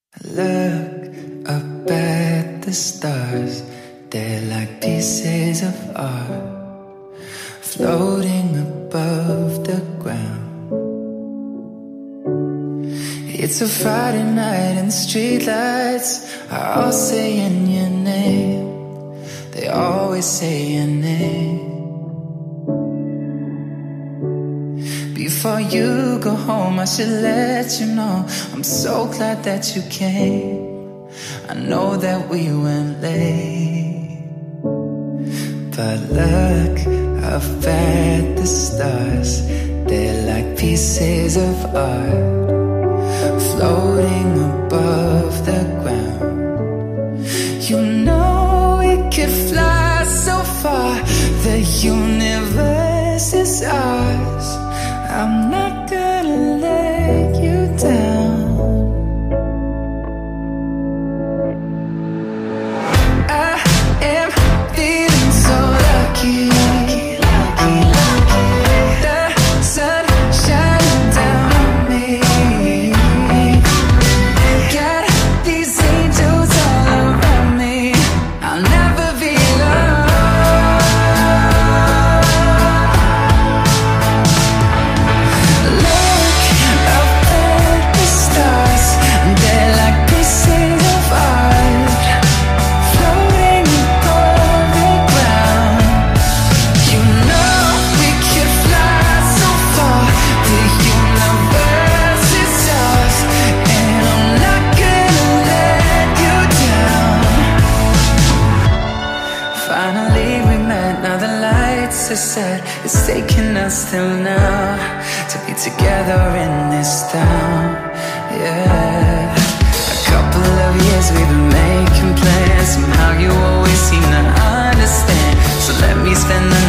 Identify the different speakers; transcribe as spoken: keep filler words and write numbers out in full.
Speaker 1: Look up at the stars, they're like pieces of art floating above the ground. It's a Friday night and the streetlights are all saying your name. They always say your name. Before you go home, I should let you know I'm so glad that you came. I know that we went late, but look up at the stars, they're like pieces of art floating above the ground. You know we could fly so far, the universe is ours. I'm not gonna let you down. I am feeling so lucky, lucky, lucky. The sun shining down on me. Got these angels all around me. I'll never be alone. Finally we met, now the lights are set. It's taking us till now to be together in this town, yeah. A couple of years we've been making plans. Somehow you always seem to understand. So let me spend the